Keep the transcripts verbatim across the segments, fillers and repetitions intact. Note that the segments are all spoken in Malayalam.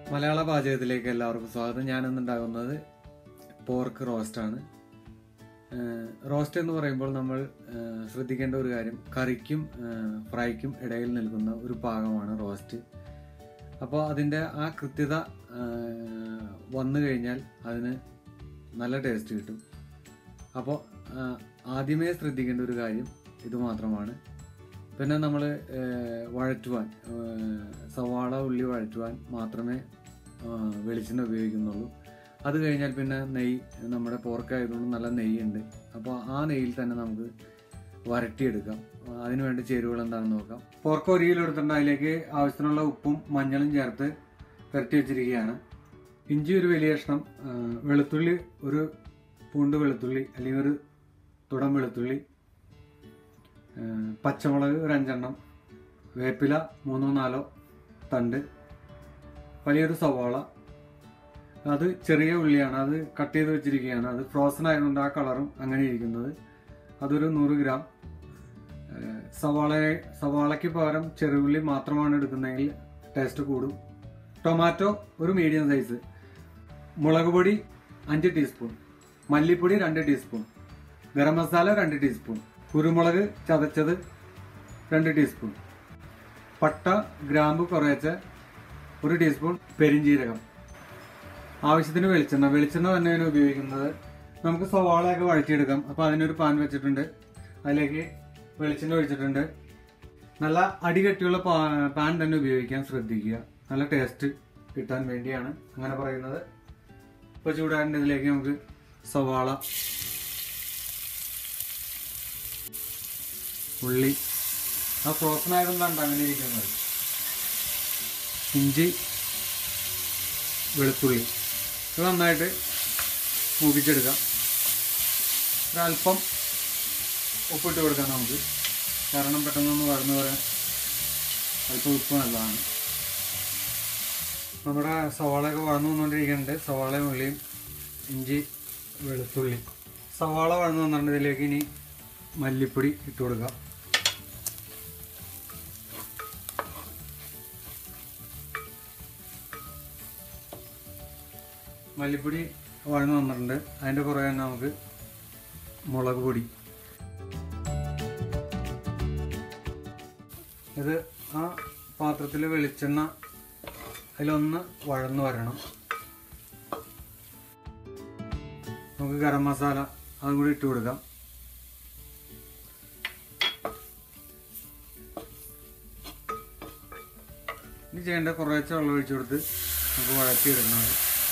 മലയാള പാചകത്തിലേക്ക് എല്ലാവർക്കും സ്വാഗതം. ഞാനിന്നുണ്ടാകുന്നത് പോർക്ക് റോസ്റ്റാണ്. റോസ്റ്റ് എന്ന് പറയുമ്പോൾ നമ്മൾ ശ്രദ്ധിക്കേണ്ട ഒരു കാര്യം, കറിക്കും ഫ്രൈക്കും ഇടയിൽ നിൽക്കുന്ന ഒരു പാകമാണ് റോസ്റ്റ്. അപ്പോൾ അതിൻ്റെ ആ കൃത്യത വന്നു കഴിഞ്ഞാൽ അതിന് നല്ല ടേസ്റ്റ് കിട്ടും. അപ്പോൾ ആദ്യമേ ശ്രദ്ധിക്കേണ്ട ഒരു കാര്യം ഇത് മാത്രമാണ്. പിന്നെ നമ്മൾ വഴറ്റുവാൻ, സവാള ഉള്ളി വഴറ്റുവാൻ മാത്രമേ വെളിച്ചെണ്ണ ഉപയോഗിക്കുന്നുള്ളൂ. അത് കഴിഞ്ഞാൽ പിന്നെ നെയ്യ്, നമ്മുടെ പോർക്കായതുകൊണ്ട് നല്ല നെയ്യുണ്ട്. അപ്പോൾ ആ നെയ്യിൽ തന്നെ നമുക്ക് വരട്ടിയെടുക്കാം. അതിനുവേണ്ടി ചേരുവകൾ എന്താണെന്ന് നോക്കാം. പോർക്ക് ഒരു കിലോ എടുത്തിട്ടുണ്ട്. അതിലേക്ക് ആവശ്യത്തിനുള്ള ഉപ്പും മഞ്ഞളും ചേർത്ത് പുരട്ടി വെച്ചിരിക്കുകയാണ്. ഇഞ്ചി ഒരു വലിയ കഷ്ണം, വെളുത്തുള്ളി ഒരു പൂണ്ട് വെളുത്തുള്ളി അല്ലെങ്കിൽ ഒരു തുടം വെളുത്തുള്ളി, പച്ചമുളക് ഒരു അഞ്ചെണ്ണം, വേപ്പില മൂന്നോ നാലോ തണ്ട്, വലിയൊരു സവാള, അത് ചെറിയ ഉള്ളിയാണ്, അത് കട്ട് ചെയ്ത് വെച്ചിരിക്കുകയാണ്. അത് ഫ്രോസൺ ആയതുകൊണ്ട് ആ കളറും അങ്ങനെ ഇരിക്കുന്നത്. അതൊരു നൂറ് ഗ്രാം. സവാള സവാളയ്ക്ക് പകരം ചെറുള്ളി മാത്രമാണ് എടുക്കുന്നതെങ്കിൽ ടേസ്റ്റ് കൂടും. ടൊമാറ്റോ ഒരു മീഡിയം സൈസ്, മുളക് പൊടി അഞ്ച് ടീസ്പൂൺ, മല്ലിപ്പൊടി രണ്ട് ടീസ്പൂൺ, ഗരം മസാല രണ്ട് ടീസ്പൂൺ, കുരുമുളക് ചതച്ചത് രണ്ട് ടീസ്പൂൺ, പട്ട ഗ്രാമ്പു കുറേച്ച് ഒരു ടീസ്പൂൺ, പെരിഞ്ജീരകം, ആവശ്യത്തിന് വെളിച്ചെണ്ണ. വെളിച്ചെണ്ണ തന്നെയാണ് ഉപയോഗിക്കുന്നത്. നമുക്ക് സവാളയൊക്കെ വഴറ്റിയെടുക്കാം. അപ്പോൾ അതിനൊരു പാൻ വെച്ചിട്ടുണ്ട്, അതിലേക്ക് വെളിച്ചെണ്ണ ഒഴിച്ചിട്ടുണ്ട്. നല്ല അടികട്ടിയുള്ള പാൻ തന്നെ ഉപയോഗിക്കാൻ ശ്രദ്ധിക്കുക, നല്ല ടേസ്റ്റ് കിട്ടാൻ വേണ്ടിയാണ് അങ്ങനെ പറയുന്നത്. ഇപ്പോൾ ചൂടാറിൻ്റെ ഇതിലേക്ക് നമുക്ക് സവാള, ഉള്ളി, ആ ഫ്രോസൺ ആയതുകൊണ്ടാണ് അങ്ങനെ ഇരിക്കുന്നത്, ഇഞ്ചി, വെളുത്തുള്ളി, ഇത് നന്നായിട്ട് മൂപ്പിച്ചെടുക്കാം. ഒരല്പം ഉപ്പിട്ട് കൊടുക്കാം നമുക്ക്, കാരണം പെട്ടെന്നൊന്ന് വഴന്നു വരാൻ അല്പം ഉപ്പ് നല്ലതാണ്. നമ്മുടെ സവാളയൊക്കെ വഴന്നു വന്നുകൊണ്ടിരിക്കുന്നുണ്ട്. സവാളയും ഉള്ളിയും ഇഞ്ചി വെളുത്തുള്ളി, സവാള വഴന്നു വന്നിട്ടുണ്ട്. ഇതിലേക്ക് ഇനി മല്ലിപ്പൊടി ഇട്ട് കൊടുക്കാം. മല്ലിപ്പൊടി വഴന്നു വന്നിട്ടുണ്ട്. അതിൻ്റെ പുറകെ തന്നെ നമുക്ക് മുളക് പൊടി. ഇത് ആ പാത്രത്തിൽ വെളിച്ചെണ്ണ അതിലൊന്ന് വഴന്നു വരണം. നമുക്ക് ഗരം മസാല അതും കൂടി ഇട്ട് കൊടുക്കാം. ഇനി ചെയ്യേണ്ട കുറേശ്ശെ വെള്ളം ഒഴിച്ചു കൊടുത്ത് നമുക്ക് വഴറ്റിയെടുക്കുന്നത്.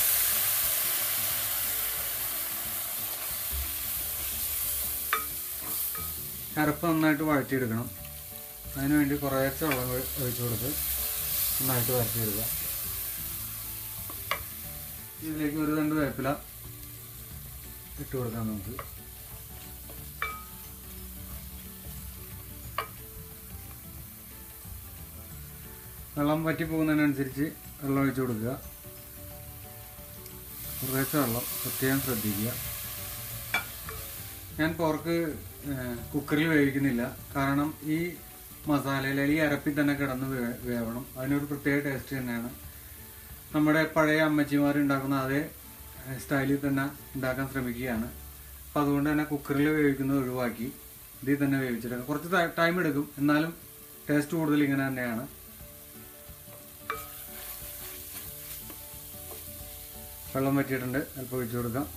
അരപ്പ് നന്നായിട്ട് വഴറ്റിയെടുക്കണം. അതിനുവേണ്ടി കുറേശ്ശെ വെള്ളം ഒഴിച്ചു കൊടുത്ത് നന്നായിട്ട് വഴറ്റിയെടുക്കുക. ഇതിലേക്ക് ഒരു രണ്ട് വേപ്പില ഇട്ട് കൊടുക്കാം നമുക്ക്. വെള്ളം വറ്റി പോകുന്നതിനനുസരിച്ച് വെള്ളം ഒഴിച്ചു കൊടുക്കുക. കുറേശ്ശെ വെള്ളം പ്രത്യേകം ശ്രദ്ധിക്കുക. ഞാൻ പോർക്ക് കുക്കറിൽ വേവിക്കുന്നില്ല, കാരണം ഈ മസാലയിൽ ഈ അരപ്പിൽ തന്നെ കിടന്ന് വേവണം. അതിനൊരു പ്രത്യേക ടേസ്റ്റ് തന്നെയാണ്. നമ്മുടെ പഴയ അമ്മച്ചിമാർ ഉണ്ടാക്കുന്ന അതേ സ്റ്റൈലിൽ തന്നെ ഉണ്ടാക്കാൻ ശ്രമിക്കുകയാണ്. അപ്പം അതുകൊണ്ട് തന്നെ കുക്കറിൽ വേവിക്കുന്നത് ഒഴിവാക്കി ഇതിൽ തന്നെ വേവിച്ചെടുക്കാം. കുറച്ച് ടൈം എടുക്കും, എന്നാലും ടേസ്റ്റ് കൂടുതൽ ഇങ്ങനെ തന്നെയാണ്. വെള്ളം വറ്റിയിട്ടുണ്ട്, അല്പം ഒഴിച്ചു കൊടുക്കാം.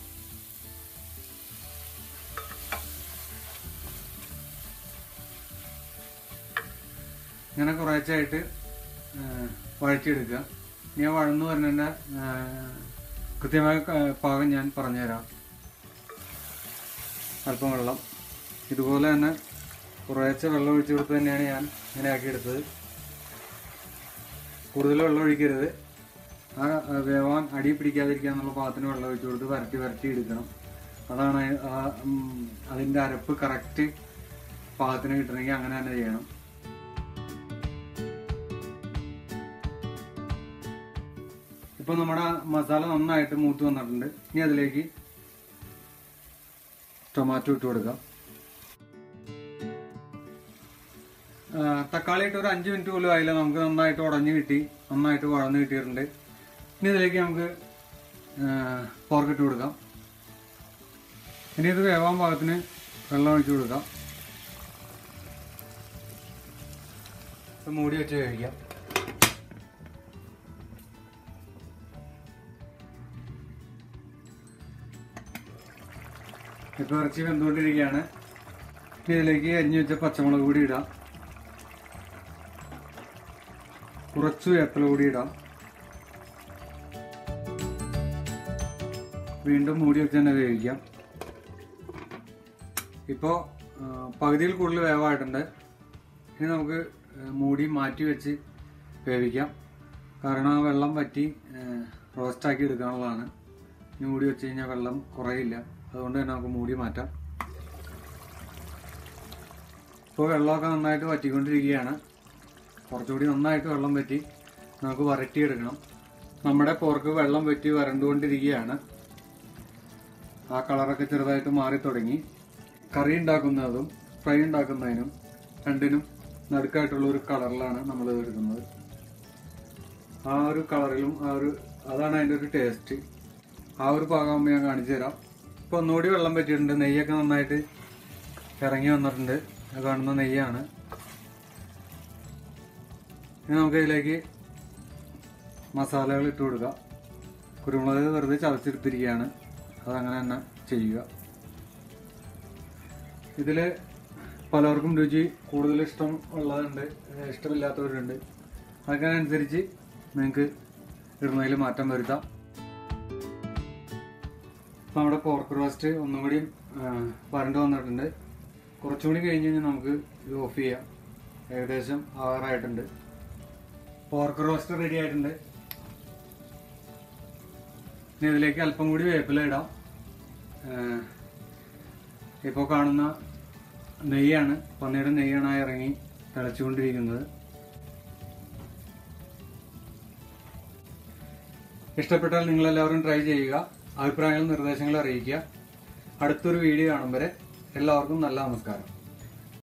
ഇങ്ങനെ കുറേശ്ശായിട്ട് വഴറ്റിയെടുക്കുക. ഞാൻ വഴന്നു വരുന്നതിൻ്റെ കൃത്യമായ പാകം ഞാൻ പറഞ്ഞുതരാം. അല്പം വെള്ളം, ഇതുപോലെ തന്നെ കുറേശ്ശെ വെള്ളം ഒഴിച്ചു കൊടുത്ത് തന്നെയാണ് ഞാൻ ഇങ്ങനെ ആക്കിയെടുത്തത്. കൂടുതൽ വെള്ളം ഒഴിക്കരുത്. ആ വേവാൻ അടി പിടിക്കാതിരിക്കുക എന്നുള്ള പാകത്തിന് വെള്ളം ഒഴിച്ചു കൊടുത്ത് വരട്ടി വരട്ടി എടുക്കണം. അതാണ് അതിൻ്റെ അരപ്പ് കറക്റ്റ് പാകത്തിന് കിട്ടണമെങ്കിൽ അങ്ങനെ തന്നെ ചെയ്യണം. ഇപ്പോൾ നമ്മുടെ മസാല നന്നായിട്ട് മൂത്ത് വന്നിട്ടുണ്ട്. ഇനി അതിലേക്ക് ടൊമാറ്റോ ഇട്ട് കൊടുക്കാം. തക്കാളി ഇട്ട് ഒരു അഞ്ച് മിനിറ്റ് പോലും ആയില്ല, നമുക്ക് നന്നായിട്ട് ഉടഞ്ഞു കിട്ടി, നന്നായിട്ട് വഴന്ന് കിട്ടിയിട്ടുണ്ട്. ഇനി ഇതിലേക്ക് നമുക്ക് പോർക്ക് ഇട്ട് കൊടുക്കാം. ഇനി ഇത് വേവാൻ പാകത്തിന് വെള്ളം ഒഴിച്ച് കൊടുക്കാം. മൂടി വെച്ച് കഴിക്കാം. ഇപ്പോൾ ഇറച്ചി വെന്തുകൊണ്ടിരിക്കുകയാണ്. ഇതിലേക്ക് അരിഞ്ഞു വെച്ച പച്ചമുളക് കൂടി ഇടാം. കുറച്ച് വേപ്പില കൂടി ഇടാം. വീണ്ടും മൂടി വെച്ച് തന്നെ വേവിക്കാം. ഇപ്പോൾ പകുതിയിൽ കൂടുതൽ വേവായിട്ടുണ്ട്. ഇനി നമുക്ക് മൂടി മാറ്റി വെച്ച് വേവിക്കാം. കാരണം ആ വെള്ളം വറ്റി റോസ്റ്റാക്കി എടുക്കാനുള്ളതാണ്. ഇനി മൂടി വെച്ച് കഴിഞ്ഞാൽ വെള്ളം കുറയില്ല. അതുകൊണ്ട് തന്നെ നമുക്ക് മൂടി മാറ്റാം. ഇപ്പോൾ വെള്ളമൊക്കെ നന്നായിട്ട് വറ്റിക്കൊണ്ടിരിക്കുകയാണ്. കുറച്ചുകൂടി നന്നായിട്ട് വെള്ളം വറ്റി നമുക്ക് വരട്ടിയെടുക്കണം. നമ്മുടെ പോർക്ക് വെള്ളം വറ്റി വരണ്ടുകൊണ്ടിരിക്കുകയാണ്. ആ കളറൊക്കെ ചെറുതായിട്ട് മാറി തുടങ്ങി. കറി ഉണ്ടാക്കുന്നതും ഫ്രൈ ഉണ്ടാക്കുന്നതിനും രണ്ടിനും നടുക്കായിട്ടുള്ള ഒരു കളറിലാണ് നമ്മൾ എടുക്കുന്നത്. ആ ഒരു കളറിലും ആ ഒരു അതാണ് അതിൻ്റെ ഒരു ടേസ്റ്റ്. ആ ഒരു പാകമാകുമ്പോൾ ഞാൻ കാണിച്ചു തരാം. ഇപ്പോൾ ഒന്നുകൂടി വെള്ളം പറ്റിയിട്ടുണ്ട്. നെയ്യൊക്കെ നന്നായിട്ട് ഇറങ്ങി വന്നിട്ടുണ്ട്. കാണുന്ന നെയ്യാണ്. ഇനി നമുക്ക് ഇതിലേക്ക് മസാലകൾ ഇട്ട് കൊടുക്കാം. കുരുമുളക് വെറുതെ ചതച്ചെടുത്തിരിക്കുകയാണ്. അതങ്ങനെ തന്നെ ചെയ്യുക. ഇതിൽ പലർക്കും രുചി കൂടുതൽ ഇഷ്ടം ഉള്ളതുണ്ട്, ഇഷ്ടമില്ലാത്തവരുണ്ട്. അതൊക്കെ അനുസരിച്ച് നിങ്ങൾക്ക് ഇടുന്നതിൽ മാറ്റം വരുത്താം. ഇപ്പോൾ നമ്മുടെ പോർക്ക് റോസ്റ്റ് ഒന്നും കൂടി വരണ്ട് വന്നിട്ടുണ്ട്. കുറച്ചുകൂടി കഴിഞ്ഞ് കഴിഞ്ഞാൽ നമുക്ക് ഇത് ഓഫ് ചെയ്യാം. ഏകദേശം ആറായിട്ടുണ്ട്. പോർക്ക് റോസ്റ്റ് റെഡി ആയിട്ടുണ്ട്. ഇനി ഇതിലേക്ക് അല്പം കൂടി വേപ്പില ഇടാം. ഇപ്പോൾ കാണുന്ന നെയ്യാണ്, പന്നിയുടെ നെയ്യാണ് ഇറങ്ങി തിളച്ചുകൊണ്ടിരിക്കുന്നത്. ഇഷ്ടപ്പെട്ടാൽ നിങ്ങളെല്ലാവരും ട്രൈ ചെയ്യുക. അഭിപ്രായങ്ങളും നിർദ്ദേശങ്ങളും അറിയിക്കുക. അടുത്തൊരു വീഡിയോ കാണും വരെ എല്ലാവർക്കും നല്ല നമസ്കാരം.